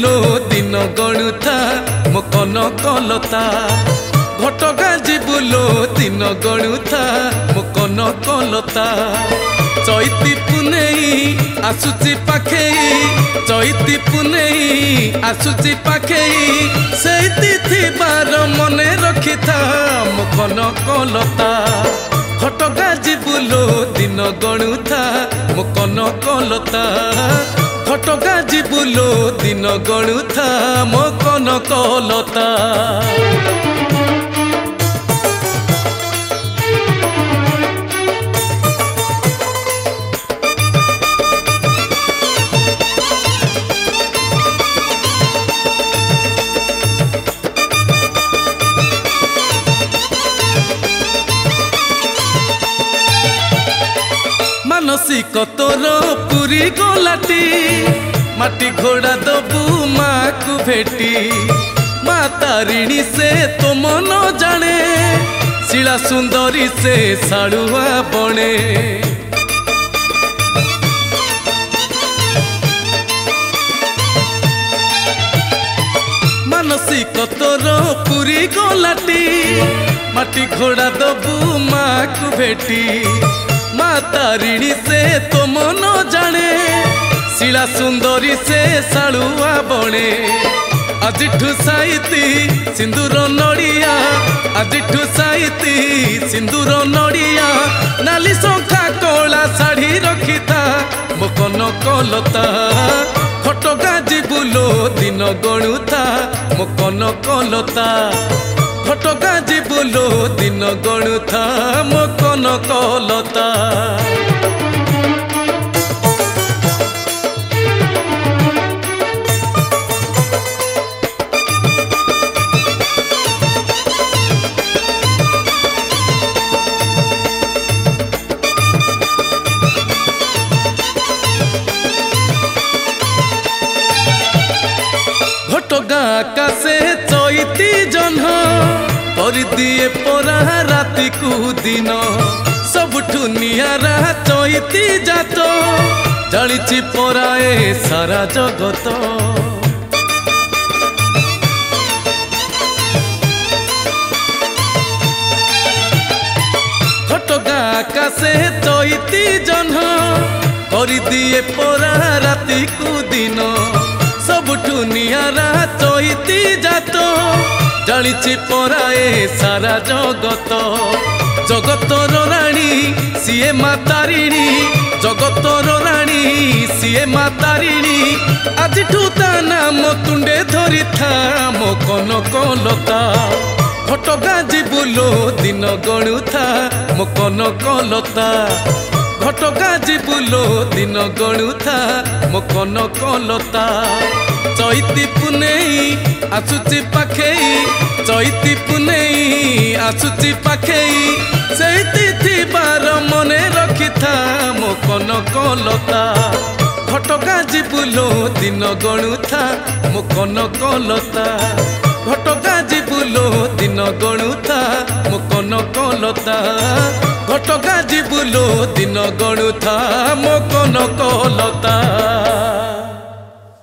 ଯିବୁଲୋ ଦିନ ଗଣୁଥା ମୋ କନକଲତା ଘଟଗାଁ ଯିବୁଲୋ ଦିନ ଗଣୁଥା ମୋ କନକଲତା ଚୈତି ପୁନେଇ ଆସୁଛି ପାଖେଇ ଚୈତି ପୁନେଇ ଆସୁଛି ପାଖେଇ ସେଇ ତିଥିବାର ମନେ ରଖିଥା ମୋ କନକଲତା ଘଟଗାଁ ଯିବୁଲୋ ଦିନ ଗଣୁଥା ମୋ କନକଲତା ঘটগাঁ ଯିବୁଲୋ ଦିନ ଗଣୁଥା ମୋ କନକଲତା ମାନସିକ ତୋର ପୁରୀ ଗଲାଟି ମାଟି ଘୋଡ଼ା ଦବୁ ମାକୁ ଭେଟି ମା ତାରିଣୀ ସେ ତୋ ମନ ଜାଣେ ଶିଳା ସୁନ୍ଦରୀ ସେ ଶାଳୁଆ ବଣେ ମାନସିକ ତୋର ପୁରୀ ଗଲାଟି ମାଟି ଘୋଡ଼ା ଦବୁ ମାକୁ ଭେଟି ମା ତାରିଣୀ ସେ ତୋ ମନ ଜାଣେ ଶିଳା ସୁନ୍ଦରୀ ସେ ଶାଳୁଆ ବଣେ ଆଜିଠୁ ସାଇତି ସିନ୍ଦୁର ନଡ଼ିଆ ଆଜିଠୁ ସାଇତି ସିନ୍ଦୁର ନଡ଼ିଆ ନାଲି ଶଙ୍ଖା କଳା ଶାଢ଼ୀ ରଖିଥା ମୋ କନକଲତା ଘଟଗାଁ ଯିବୁଲୋ ଦିନ ଗଣୁଥା ମୋ କନକଲତା ঘটগাঁ ଯିବୁଲୋ ଦିନ ଗଣୁଥା ମୋ କନକଲତା ঘটগাঁ আকাশে চৈতি জহ্ন କରି ଦିଏ ପରା ରାତିକୁ ଦିନ ସବୁଠୁ ନିଆରା ଚୈତି ଜାତ ଜାଣିଛି ପରା ଏ ସାରା ଜଗତ ଘଟଗାଁ ଆକାଶେ ଚୈତି ଜହ୍ନ କରି ଦିଏ ପରା ରାତିକୁ ଦିନ ସବୁଠୁ ନିଆରା ଚୈତି ଜାତ ଜାଣିଛି ପରା ଏ ସାରା ଜଗତ ଜଗତର ରାଣୀ ସିଏ ମା ତାରିଣୀ ଜଗତର ରାଣୀ ସିଏ ମା ତାରିଣୀ ଆଜିଠୁ ତା ନାମ ତୁଣ୍ଡେ ଧରିଥା ମୋ କନକଲତା ଘଟଗାଁ ଯିବୁଲୋ ଦିନ ଗଣୁଥା ମୋ କନକଲତା ঘটগাঁ ଯିବୁଲୋ ଦିନ ଗଣୁଥା ମୋ କନକଲତା চৈতি পুনেই আসুচি পাখেই চৈতি পুনেই আসুচি পাখেই সেই তিথিবার মনে রখিথা মো কনকলতা ঘটগাঁ ଯିବୁଲୋ দিন গণুথা মো কনকলতা ঘটগাঁ ଯିବୁଲୋ দিন গণুথা মো কনকলতা ঘটগাঁ ଯିବୁଲୋ দিন গণুথা মো কনকলতা।